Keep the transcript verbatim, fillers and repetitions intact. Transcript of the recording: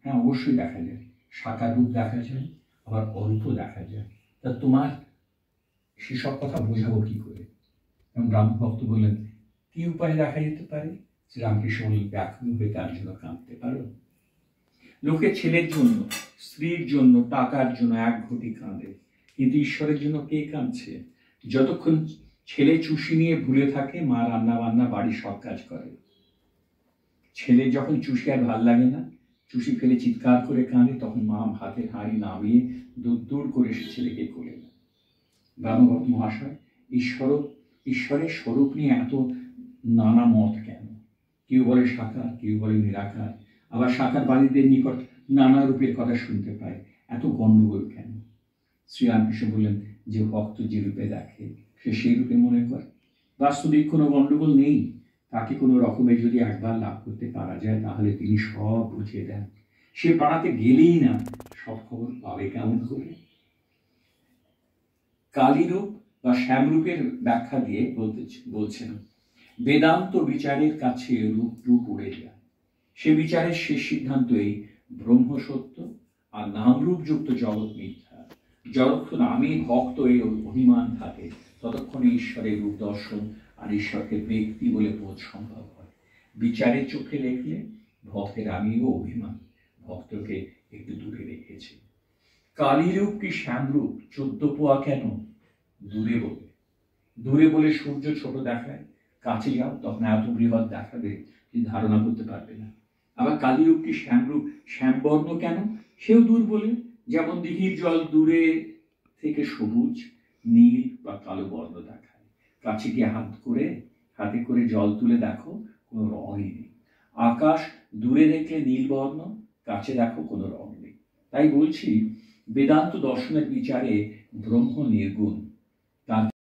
হ্যাঁ, অবশ্যই দেখা যায়, সাকার রূপ দেখা যায়, আবার অল্প দেখা যায়। তা তোমার সেসব কথা বোঝাবো কি করে? এবং ব্রাহ্মভক্ত বললেন, কি উপায় দেখা যেতে পারে? শ্রীরামকৃষ্ণ বললেন, ব্যাকুল হয়ে তার জন্য কাঁদতে পারো। লোকে ছেলের জন্য, স্ত্রীর জন্য, টাকার জন্য এক ঘটি কাঁদে, কিন্তু ঈশ্বরের জন্য কে কাঁদছে? যতক্ষণ ছেলে চুষি নিয়ে ভুলে থাকে, মা রান্না বান্না বাড়ি সব কাজ করে। ছেলে যখন চুষি আর ভাল লাগে না, চুষি ফেলে চিৎকার করে কাঁদে, তখন মা ভাতের হাঁড়ি নামিয়ে দূর দূর করে সে ছেলেকে কোলে নেয়। ব্রাহ্মভক্ত মহাশয়, ঈশ্বর ঈশ্বরের স্বরূপ নিয়ে এত নানা মত কেন? কেউ বলে সাকার, কেউ বলে নিরাকার, আবার সাকারবাদীদের নিকট নানা রূপের কথা শুনতে পায়। এত গণ্ডগোল কেন? শ্রীরামকৃষ্ণ বললেন, যে ভক্ত যে রূপে দেখে সে সেই রূপে মনে করে। বাস্তবিক কোনো গণ্ডগোল নেই। তাকে কোনো রকমে যদি একবার লাভ করতে পারা যায়, তাহলে তিনি সব বুঝিয়ে দেন। সে পাড়াতে গেলেই না সব খবর পাবে কেমন করে? কালীরূপ বা শ্যামরূপের ব্যাখ্যা দিয়ে বলতে বলছেন, বেদান্ত বিচারের কাছে রূপ রূপ উড়ে যায়। সে বিচারের শেষ সিদ্ধান্ত এই, ব্রহ্ম সত্য আর নামরূপ যুক্ত জগৎ মিথ্যা। যতক্ষণ আমি ভক্ত এই অভিমান থাকে, ততক্ষণে ঈশ্বরের রূপ দর্শন আর ঈশ্বরকে ব্যক্তি বলে বোধ সম্ভব হয়। বিচারের চোখে দেখলে ভক্তের আমিও অভিমান ভক্তকে একটু দূরে রেখেছে। কালীরূপ কি শ্যামরূপ চোদ্দ পোয়া কেন? দূরে বলে দূরে বলে সূর্য ছোট দেখায়, কাছে যাও তখন এত বৃহৎ দেখাবে যে ধারণা করতে পারবে না। আবার কালীরূপ কি শ্যামরূপ শ্যামবর্ণ কেন? সেও দূর বলে, যেমন দিঘির জল দূরে থেকে সবুজ, নীল বা কালো বর্ণ দেখায়। কাছে গিয়ে হাত করে হাতে করে জল তুলে দেখো, কোনো রঙই নেই। আকাশ দূরে দেখলে নীল বর্ণ, কাছে দেখো কোনো রং নেই। তাই বলছি, বেদান্ত দর্শনের বিচারে ব্রহ্ম নির্গুণ। তার